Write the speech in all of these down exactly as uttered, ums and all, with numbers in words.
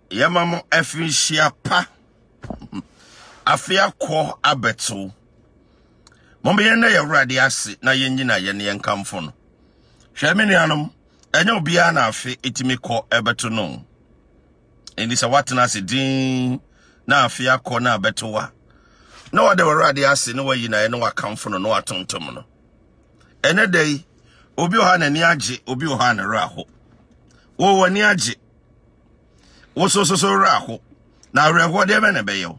Yamamo efishia pa. Afia ko abeto. Mombe yende ya uradi asi na yenji na yene yenkamfono. Shemini anum, enyo biya na afi itimi ko ebeto no. Endi sa wati nasi din na afia ko na abeto wa. No wade uradi asi no wa yina yene wakamfono no watontomo no. Ene day, obi ohane ni aji, obi ohane raho. Wo ni aji. Wo so so so raho. Na rewo de mene beyo.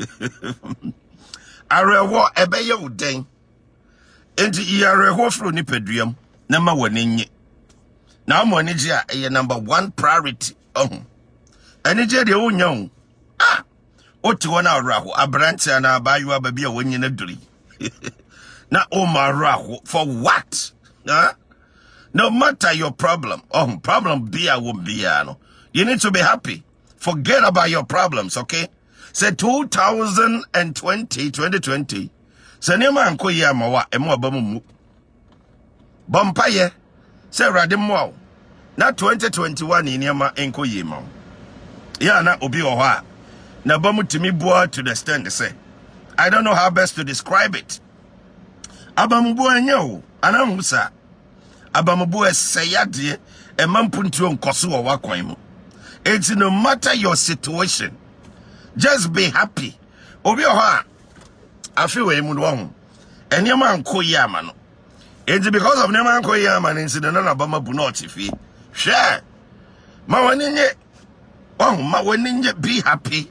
Arewo ebeyo den. Enti iya rewo fro ni peduam na ma wani nye. Na mo ni je a number one priority. Oh. Eni je de wonya. Ah. Oti wona raho abrante na abayu ababi a wonyi na duri. Na o ma raho for what? Huh? No matter your problem. Oh, problem be a will be no. You need to be happy. Forget about your problems, okay? Say two thousand twenty, twenty twenty. Say nema anko ye amawa emu abamu. Bompaye. Say rade mo. Na twenty twenty-one ni nema enko ye ma. Ya na obi oha. Na bamu timi bua to the stand say. I don't know how best to describe it. Abamu bua nyo. Anamusa. Abamu bua sayade e mampuntu nkoso wo wakwan mu. It's no matter your situation. Just be happy. Obi oha. Afi we mu no. Enyama anko yama no. It's because of nyama anko yama incident na bama bu no tifi. Share. Ma wani nye. Oh, ma wani nye be happy.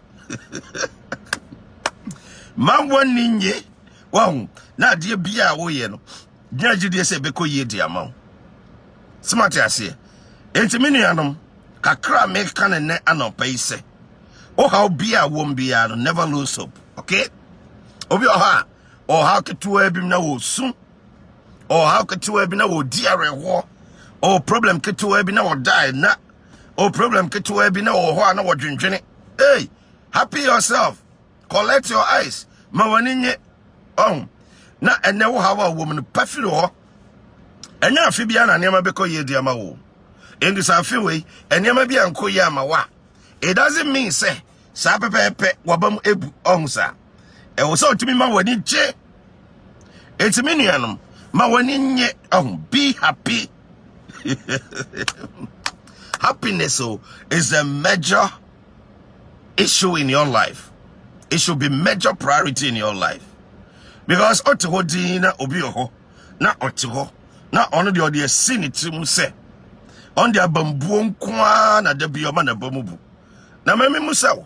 Ma wani nye. Wow. Na die bia wo ye no. Dia jide se beko ye dia ma. Smart ase. Enti minu anom kakra me kan ne anopa ise. Oh, how be a won't be a never lose hope. Okay? Obi oha. Or how could two ebim na wo soon? Or how could two ebina wo dear war? Or problem could two ebina or die na? Or problem could two ebina or ho na wo dwendwene. Hey, happy yourself. Collect your eyes. Ma waninye. Oh. Na ene wo hawa woman perfect ho. Enya afi bia na niam beko ye dia ma wo. In this afi we, eniam bia nko ye ama wa. It doesn't mean say sa pepepe wabam ebu onsa. E wo so timi ma wani je. It's me nuanom ma wani nye oh be happy. Happiness oh, is a major issue in your life. It should be major priority in your life. Because otiho dina obi ho na otiho na ono de ode siniti mu se on de abambuo nkoa na da bioma na bamubu na meme musawo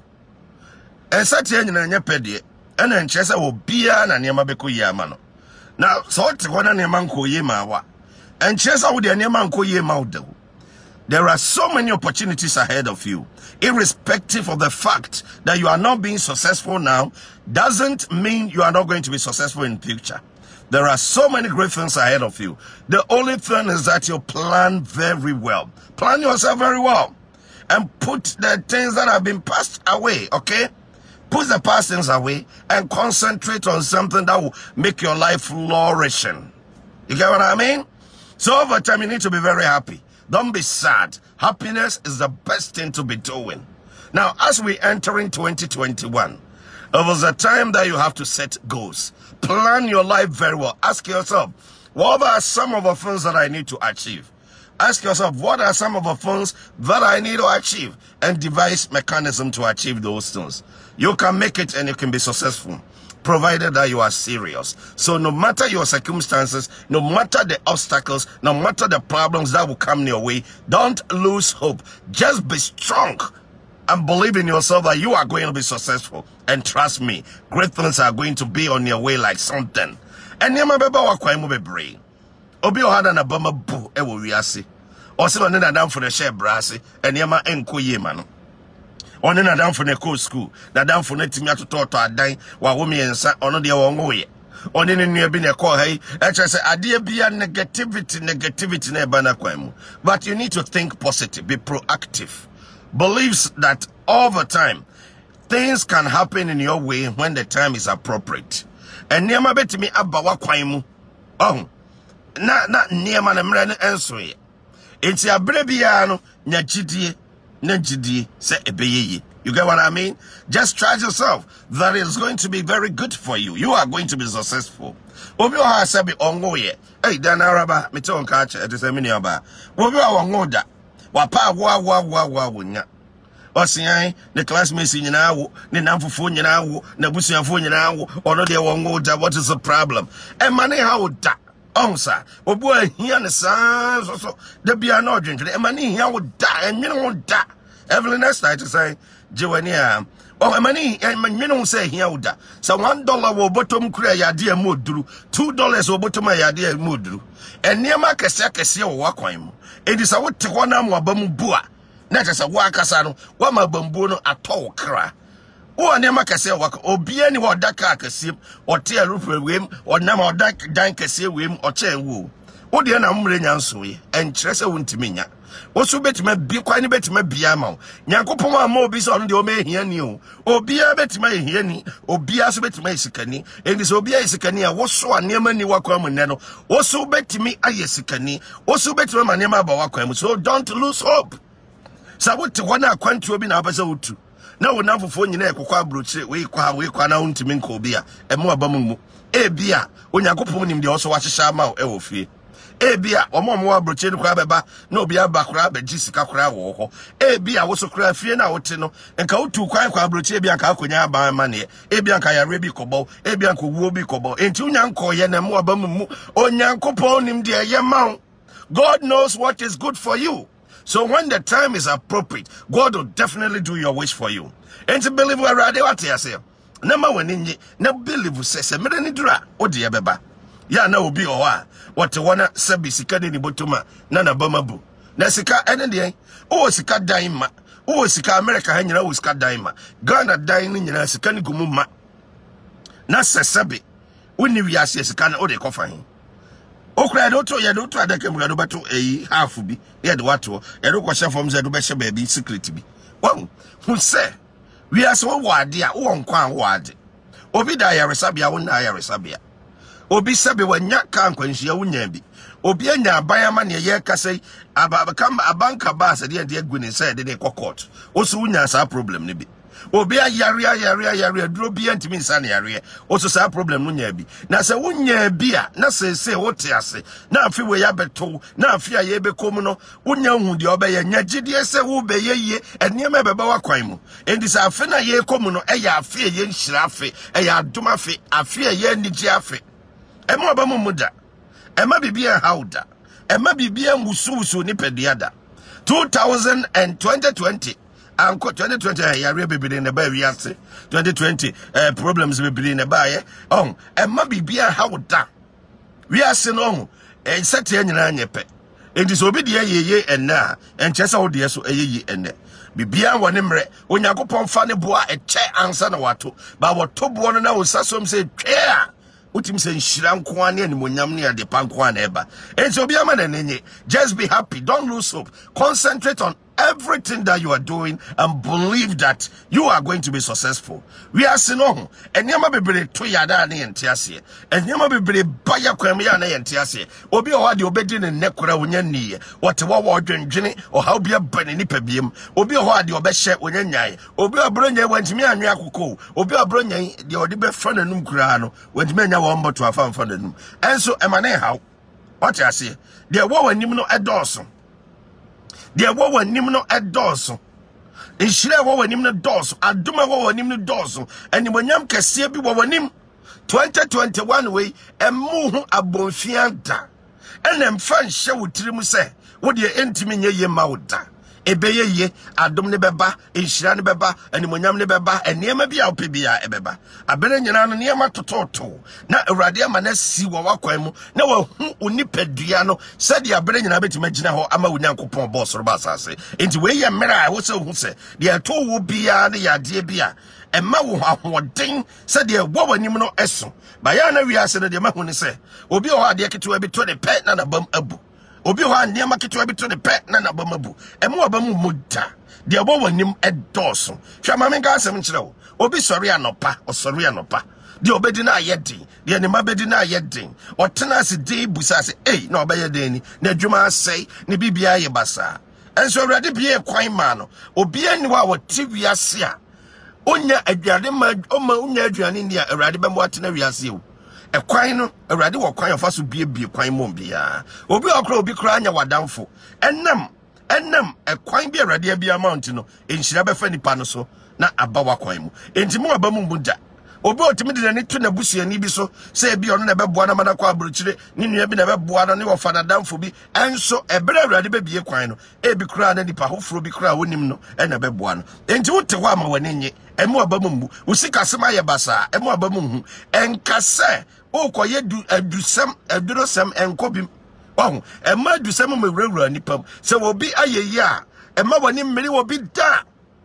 ensati anyina nya pede ena nkyese wo bia na niam beko yi ama no na so otiho na niam nko yi ma wa enkyese wo de niam nko yi ma wo de. There are so many opportunities ahead of you. Irrespective of the fact that you are not being successful now, doesn't mean you are not going to be successful in the future. There are so many great things ahead of you. The only thing is that you plan very well. Plan yourself very well. And put the things that have been passed away, okay? Put the past things away and concentrate on something that will make your life flourishing. You get what I mean? So over time, you need to be very happy. Don't be sad. Happiness is the best thing to be doing. Now, as we enter in twenty twenty-one, it was a time that you have to set goals. Plan your life very well. Ask yourself, what are some of the things that I need to achieve? Ask yourself, what are some of the things that I need to achieve? And devise mechanism to achieve those things. You can make it and you can be successful, provided that you are serious. So no matter your circumstances, no matter the obstacles, no matter the problems that will come your way, don't lose hope. Just be strong and believe in yourself that you are going to be successful. And trust me, great things are going to be on your way like something. And yama beba wa kwa imu bebre. Obi ohada na bama bu ewo wiase. Osi no nena dam for the share brase. And yama enko ye mano. One na dam for the co school. Na dam for the timi atoto to adan wa wo miensa ono de wo ngo ye. One ne nua bi ne call hey. E try say ade bia negativity negativity na eba na kwa mu. But you need to think positive, be proactive. Believes that over time things can happen in your way when the time is appropriate. And niema betimi aba wa kwan mu. Oh. Na na niema na mra no enso ye. Enti abre bia no nya gidie Nenjidi se ebeye. You get what I mean? Just trust yourself that it's going to be very good for you. You are going to be successful. Obi ha sabi ongo ye. Hey, dan araba me ton ka che te se mini aba. Obi wa ongo da. Wa pa wa wa wa wa wonya. Osian the classmates nyina wo, ne namfofo nyina wo, na busuafo nyina wo. Ono de ongo da. What is the problem? E mane ha wo da. Onsa. Obi ahia ne san so so. De bia na odwendwe. E mane hia wo da. Enwene wo da. Evelyn Esther to say Joania. Oh, a money and minimum say here would that. So one dollar will bottom cray idea mudru, two dollars will bottom my idea mudru. And near my cassack see or walk him. It is a what to one arm bambua. Not as a wakasano, one my bambono at all cry. Oh, near my cassette walk or be any what that carcasim or tear roof whim or number or that dank whim or chair woo. Oh, dear, I'm ready and Tressa won't to me. Osu betima bi kwani betima bia ma nyankopon ama obi so on de o me hia ni o obi a betima hia ni obi a so betima isikani eni so obi a isikani a woso anema ni wakwa mu ne no osu betimi ayesikani osu betima manema ba wakwa mu so don't lose hope sabote wana akwantu obi na abasa otu na wona fofo nyina ekokwa abrochire we kwa we kwa na untimi nka obi a emu abamu mu e bia onyankopon nim de oso wahyeha ma e wo fie ebia omomo wa broche ni kwa beba na obi aba kura be jisika kura wo ho ebia wo so kura fie na wote no nka otu kwan kwa broche ebia ka akonya aba ma ne ebia ka yare bi kobo ebia ko wuo bi kobo enti unyanko ye na mu aba mu onyankopon nim de ye ma. God knows what is good for you, so when the time is appropriate, God will definitely do your wish for you. Enti believe we ready what you say na ma wani na believe se se mere ni dura odi ye beba ya na obi owa what wana sabi sika de ni botoma na na bamabu na sika ene de o sika dan ma o sika America ha nyina o sika dan ma Ghana dan ni nyina sika ni gumu ma na sesabe woni wiase sika na o de kofa hin okura do to ye do to adaka mu do beto eyi half bi ye de wato ye do kwhye fom ze do be hye ba bi secret bi won hu se wiase wo wade a wo nkwan wo ade obi da ya resabia wo na ya resabia obi sabe wanya kan kwanhia wunya bi obi anya abayama ne ye kasai ababakam abanka ba se de de agu ne se de de court oso wunya sa problem ne bi obi ayare ayare ayare duro bi antimi nsa ne yare oso sa problem no nya bi na se wunya bi a na se se wote ase na afi we ya beto na afi aye be kom no wunya hu de obeye nya gidie se wo be ye eniema beba wakwan mu endi sa afi na ye kom no e ya afi ye nhira afi e ya adom afi afi ye nigi afi ema ba mu muda ema bibia hauda ema bibia mususu ni pediada two thousand twenty anko twenty twenty yare bibiri ne ba wiase twenty twenty eh problems bibiri ne ba ye on ema bibia hauda wiase no eh sete nyina nyepe enti so obi de yeye enna enchesa wo de so eyeye enne bibia wone mre onyankopon fa ne boa eche ansa na wato ba woto bo no na wosasom se twea utim se nshira nko ane animonyam ne ade pa nko ane eba enti obi ama na nenye just be happy, don't lose hope, concentrate on everything that you are doing and believe that you are going to be successful. We are seeing no eniama bebre to yada na yentiase eniama bebre baya kwam ya na yentiase obi o hade obedi ne nekora wonya niye wote wo wo dwendwene o ha obi abane nipa biem obi o hade obehye wonya nyae obi abronya wantimi anwe akoko obi abronya de odi be fa nanum kura no wantimi anya wo mboto afa mfa nanum enso emane haw what you say de wo wanim no edoso de wo wanim no edoso inshire wo wanim no doso aduma wo wanim no doso animonyam kase bi wo wanim twenty twenty-one we emu hu abonfianta enem fa nhye wotirimu se wo de entimi nye ye mawda ebeye ye adom ne beba inshira ne beba animonyam ne beba eniema bia opebia ebeba abere nyina no niema tototo na awurade ama na si wo wakwan mu na wa hu onipadua no se de abere nyina betima gina ho ama wonyankopon boss ro basase enti we ye mera wo se hu se de to wo bia ne yade bia emma wo ahoden se de wo wanim no eso ba ya na wiase ne de ma hu ne se obi o ha de ketewa bi to de pe na na bam abu obi ho aniema ketewa bi to ne pe na na bamabu emu abamu muda de abo wanim edoso hwa ma menka asem nkire wo obi sori anopa osori anopa de obedi na ayedin de ne mabedi na ayedin otena se de busa se eh na obeye den ni na adwuma asai ne bibia ye basa and so already be a quine man obi anywhere what tv asia onya aduane ma oma onya aduane ndia awrade be mo atena wiase o e kwan no awrade wo kwan fa so bie bie kwan mo bia obi okra obi kra anya wadamfo enam enam e kwan bi awrade bia amount no enhira be fa nipa no so na abawa kwan mu enti mo aba mu muda obi otimi de ne to na busuani bi so se bi ono na beboa na mana kwa aburuchire ni nua bi na beboa na ne wo fa nadamfo bi enso ebere awrade be bie kwan no e bi kra na nipa hofro bi kra wonim no e na beboa no enti wote ho ama wanenye emu abamu usika sema ye basa emu abamu hu enkase okoye du adusem adurosem enkobim oh ema adusem me wura nipam se obi ayeyi a ema wani mmeri obi da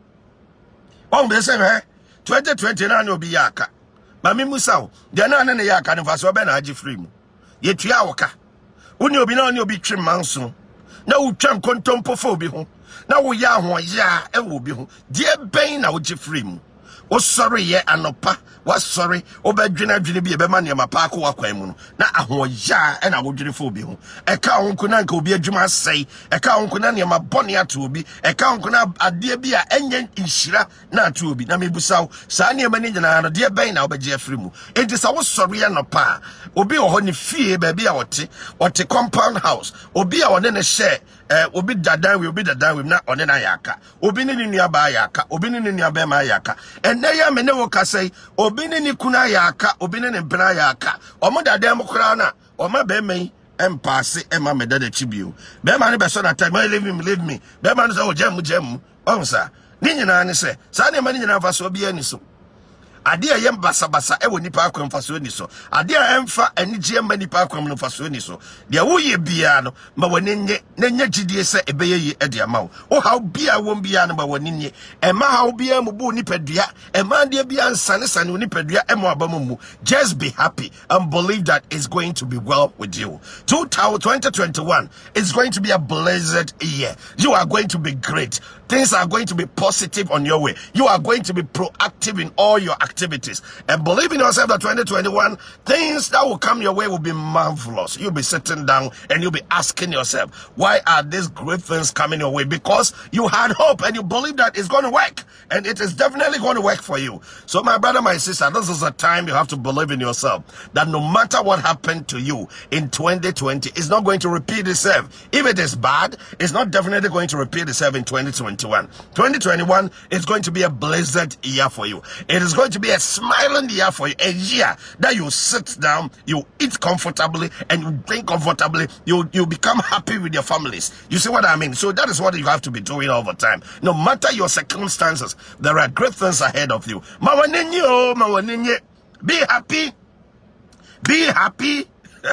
oh be se he twenty twenty na na obi yaka mami musawo de na na ne yaka ne faso be na agi free mu ye tua woka woni obi na oni obi twe manso na utwa nkontompo fa obi ho na wo ya ho ya e wo bi ho de ben na wo gi free mu o sorry ye anopa wa sorry obadwena dwene bi e be ma ne ma pa akwa kwan mu no na aho ya e na wo dwene fa obi ho e ka ho nkuna nka obi adwuma sei e ka ho nkuna ne ma bone ato obi e ka ho nkuna ade bi a enye nhira na ato obi na mebusaw saa ne ma ne nyina no de ben na obagye free mu enti sa wo sorry ye anopa obi ho ne fie ba bi a wote wote compound house obi a wone ne share eh obi dadan we obi dadan we na one na yaka obi ni nua ba yaka obi ni nua ba ma yaka enne ya me ne wo kasai obi ni ni kuna yaka obi ni ne bra yaka omo dadan mo kra na oma be mai empase ema me dada chibio be ma ne be so na time leave me leave me be ma no so jam jam onsa ni nyina ne se sa ne ma ni nyina fa so obi ani so ade a yem basa basa e woni pa akwam faso ni so ade a emfa anigye ma ni pa akwam no faso ni so de wo ye bia no ma woni nye na nya gidie se ebeye yi e de ama wo o haw bia won bia no ma woni nye e ma haw bia mu bu ni padua e ma de bia nsane sane ni padua e mo abamu mu just be happy and believe that it's going to be well with you. twenty twenty-one is going to be a blessed year. You are going to be great. Things are going to be positive on your way. You are going to be proactive in all your activities. And believe in yourself that twenty twenty-one, things that will come your way will be marvelous. You'll be sitting down and you'll be asking yourself, why are these great things coming your way? Because you had hope and you believe that it's going to work. And it is definitely going to work for you. So my brother, my sister, this is a time you have to believe in yourself. That no matter what happened to you in twenty twenty, it's not going to repeat itself. If it is bad, it's not definitely going to repeat itself in twenty twenty-one. twenty twenty-one is going to be a blessed year for you. It is going to be a smiling year for you. A year that you sit down, you eat comfortably, and you drink comfortably. You, you become happy with your families. You see what I mean? So that is what you have to be doing all the time. No matter your circumstances, there are great things ahead of you. Mawaninyo, mawaninye. Be happy. Be happy.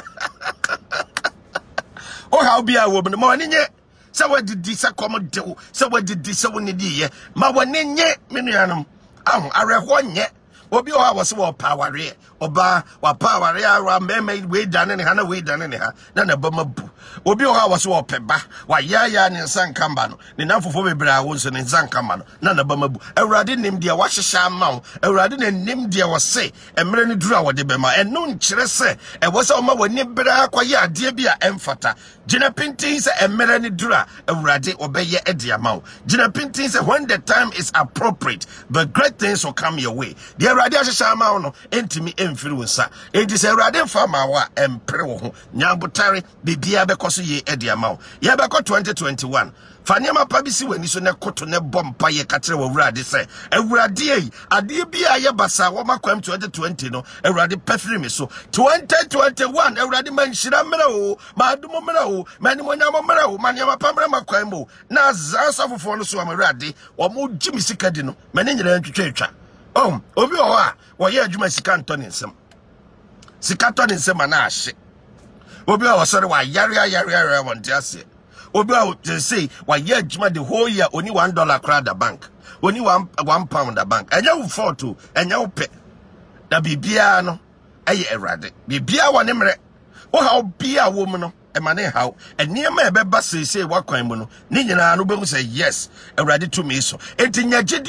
Oh, how be a woman? Mawaninye. So what did this accommodate? So what did this one need? Mawaninye, minianum. Ah, I read one yet. Obi o was so power re oba wa power re ara meme we dane ne ha na we dane ne ha na na ba mabu obi o was so peba wa ya ya ne nsan kamba no ne nafofo bebra wo so ne nsan kamba no na na ba mabu awurade nim de wa hyehya ma wo awurade ne nim de wo se emre ne duru a wo de be ma eno nkire se e wo se o ma wani bra akwaye ade bi a emfata gina pintin se emre ne duru a awurade obeye e de ama wo gina pintin se when the time is appropriate the great things will come your way. The Radia Shama no entimi influencer. It is a Radian farmer wa empre wo nyambutare bibia bekoso ye ediamao. Ye beko twenty twenty-one. Fanyama pabisi weni so ne koto ne bompa ye katre wo wurade se. Ewurade yi ade bia ye basa wo makwam twenty twenty no ewurade pefiri me so. twenty twenty-one ewurade manhira mra o, maadumo mra o, manimonyamo mra o, manyama pamra makwam o. Na zasafofo no so amrade wo mo gimi sikadi no. Mane nyira ntwetwa. Oh, obi owa wo ye adwuma sika ntoni nsem. Sika toni nsem na ahye. Obi owa sori wa yare yare yare wonte ase. Obi owa say wa ye adwuma the whole year only one dollar crowd the bank. Only one one pound the bank. Enya wo four to enya wo pe. Da bibia no eye erade. Bibia wo ne mre. Wo ha bia wo mu no e mane haw. Eniema e beba say say wa kwan mu no. Ni nyina no behu say yes. Erade to me so. Enti nyagedie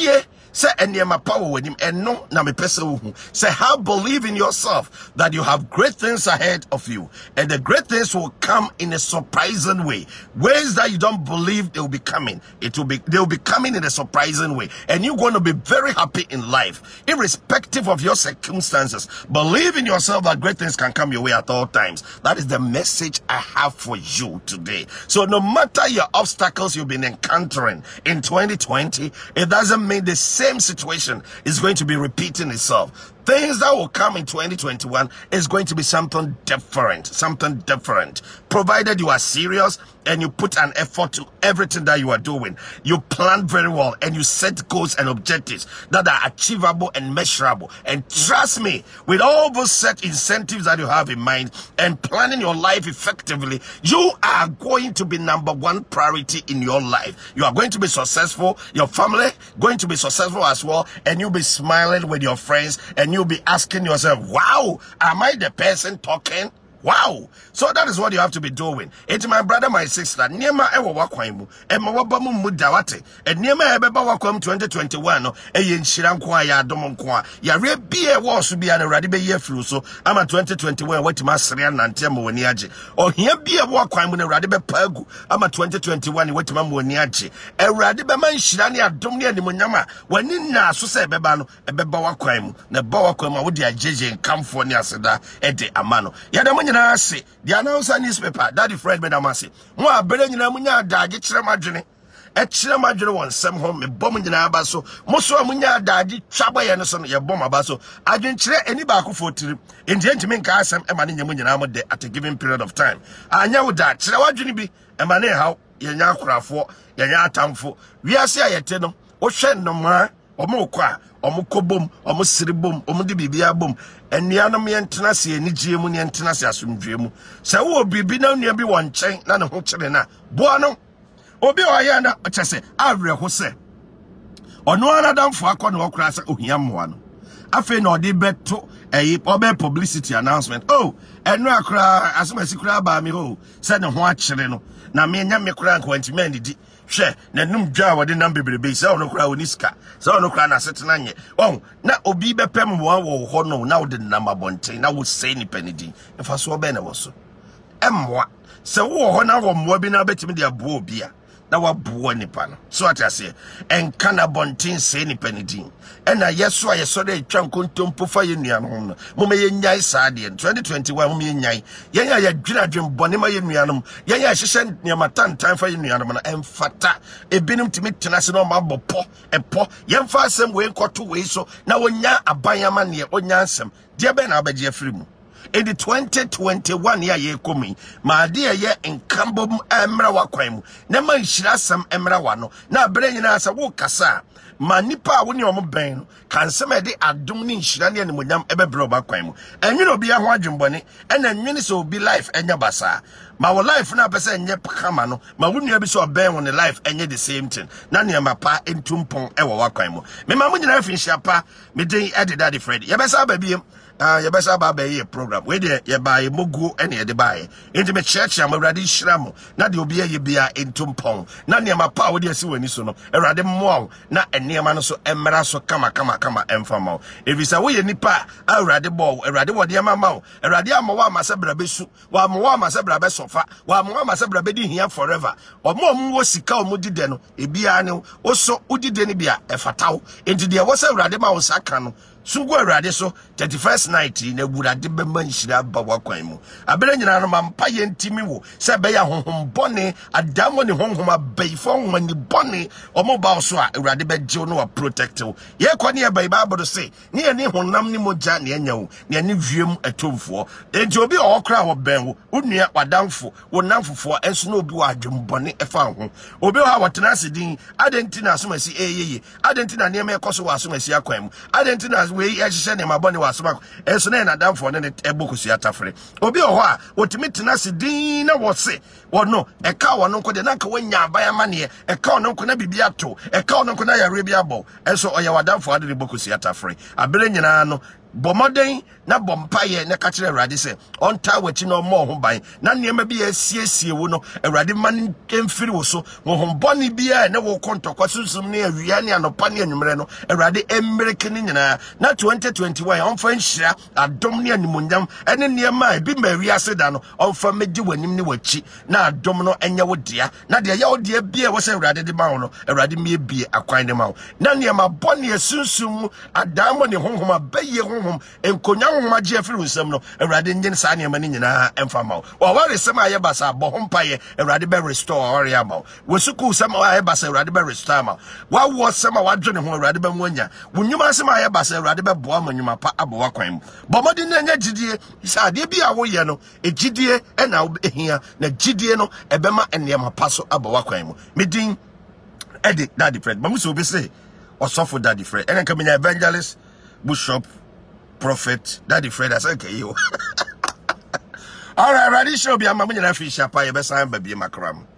Say enyema power with him and no na me pese wo. Say how believe in yourself that you have great things ahead of you, and the great things will come in a surprising way. Ways that you don't believe they will be coming. It will be they will be coming in a surprising way, and you're going to be very happy in life, irrespective of your circumstances. Believe in yourself that great things can come your way at all times. That is the message I have for you today. So no matter your obstacles you've been encountering in twenty twenty, it doesn't mean the same situation is going to be repeating itself. Things that will come in twenty twenty-one is going to be something different, something different. Provided you are serious and you put an effort to everything that you are doing. You plan very well and you set goals and objectives that are achievable and measurable. And trust me, with all those set incentives that you have in mind and planning your life effectively, you are going to be number one priority in your life. You are going to be successful, your family going to be successful as well, and you'll be smiling with your friends, and you'll be asking yourself, wow, am I the person talking? Wow. So that is what you have to be doing. It's my brother, my sister. Niema ewa wakwaimu. Ema wabamu mudawate. E niema ebeba wakwaimu twenty twenty-one. No. E yenshira nkwa ya adomo nkwa. Ya rebie wasu biya na radibe ye fluso. Ama twenty twenty-one weti masriya nantia mweni aje. O hiye biye wakwaimu na radibe pagu. Ama twenty twenty-one weti ma mweni aje. E radibe manshira ni adomo ni mwenyama. Wani na asuse ebeba no. Ebeba wakwaimu. Ne ba wakwaimu wudi ya jeje nkamfo ni asida. Ede amano. Yada mwenye na say the announcer newspaper daddy Fred Bedamasi mo abere nyina munya adage kire madwene e kire madwene won sem ho me bom nyina aba so mo so munya adage twaba ye no so ye bom aba so adwen kire eni ba ko fotiri enti enti men ka asem e ma ne nyemu nyina mo de at a given period of time anya wo da kire wadwene bi e ma ne haw ye nya akorafo ye nya atamfo wiase ayete no wo hwe no ma omo kwa omo kobom omo siribom omo de bibia bom enianom ye ntena se enigye mu ne ntena se asomdwe mu se wo bibi na nua bi won chen na ne ho kire na bo no obi o ya na chese awre ho se ono ana damfo akọ na okura se ohia mmoa no afi na odi beto eyi obe publicity announcement oh eno akura asomasi kura ba mi ho se ne ho akire no na me nya me kura nkwanti man di hwe na num dwa wode nam bebrebe se ono kura oniska se ono kura na setena nye oh na obi bepem wo wo ho no na wode nam abonten na wo sei ni panidi efa so obe na wo so emmoa se wo ho na wo mmoa bi na betimi de abo obi a na wabuo nipa no so atase enka na bonten sei ni panidi ena yeso a yeso de twa nkontompo fa ye nua no no moma ye nyai saade twenty twenty-one moma ye nyai ye nya ye dwira dwem bone ma ye nua no ye nya hyehye niama tantan fa ye nua no na emfata ebinim timi tena se no ma bopo epo ye mfa asem we nkoto we so na wonya abanyama ne onya asem de be na abaje afiri mu. In the twenty twenty-one year ye komi ma de ye enkambom emra wakwaimu na man hyira sam emra wa no na abere nyina asa wo kasa ma nipa a woni omo ben no kan se me de adom ni hyira ne animonyam ebebere obakwanmu enwene obi aho adwembone ena nwene se obi life enya basa ma wo life na pese enye kama no ma wonua bi so ben won life enye the same thing na ne ma pa entumpon ewo wakwanmu me ma munyina afi hyia pa me den ededa de Fred ye besa ba biem ah ye besa ba ba ye program we de ye ba ye mogu ene ye de ba ye enti me church am awrade hyira na de obi ye bia entumpon na ne ma pa wo de asi wani so no awrade mmoa na ene ma no so emra so kama kama kama emfama evisa wo ye nipa awrade bo awrade wo de ma ma awrade amawa amasebra besu wa amawa amasebra be sofa wa amawa amasebra be di hia forever omo omo wo sika omo dide no ebia ne wo so udide ne bia efataw enti de wo se awrade ma wo saka no sungu awrade so thirty-first night na awrade be manhyira ba wakwan mu abere nyina no mampa ye ntimi wo se be ya honhom bone adamo ne honhom abaifo honhom bone omo ba so a awrade be gye no wa protect wo ye kwani e Bible say ne ye ne honam ne moja ne anya wo ne ne wiem atomfo enti obi o kra wo ben wo unua wadamfo wo namfofo enso na obi wa adwembone efa ho obi ha wotena sedin adentina asomasi eyeye adentina ne me ekoso wa asomasi akwan mu adentina we ehye ne mabone wa asomako enso na na damfo ne ebokusi atafre obi ho a wotimi tena sedin na wo se wo no eka wo no nko de na nka wanya aban ma ne eka wo no nko na bibia to eka wo no nko na yare bia bo enso oye wadamfo ade bokusi atafre abere nyina no Bomoden na bompaye na ka kire Awurade se onta wachi no mo ho ban na niema bi asiesie wo no Awurade man emfiri wo so honhomboni bia na wo kontokwa susum ne awia ne anopa ne anwumre no Awurade emmereke ne nyina na twenty twenty-one onfa nhira adom ne animonyam ene niema e bi ma wiase da no onfa meji wanim ne wachi na adom no enye wo dia na de ya wo dia bia wo se Awurade de ma wo no Awurade me bie akwan de ma wo na niema boni asunsun adamo ne honhom abaye honhom enkonya honhom agye afiri nsam no Awurade nyen sa niema ne nyina emfa ma wo wo ware sem aye basa bo hompaye Awurade be restore ware ama wo wosuku sem aye basa Awurade be restore ma wa wo sem a wadwene ho Awurade be muanya wonwuma sem aye basa Awurade be boa manyuma pa abo akwan bomodi na nya gidie sa de bia wo ye no egidie e na ehia na gidie no ebema enema paso abo akwan mu medin Eddie Daddy Fred but muso be say osofo Daddy Fred enen kamenya evangelist bishop prophet Daddy Fred as okay you all right ready show be am munyana fi shapa ye be san ba bi makram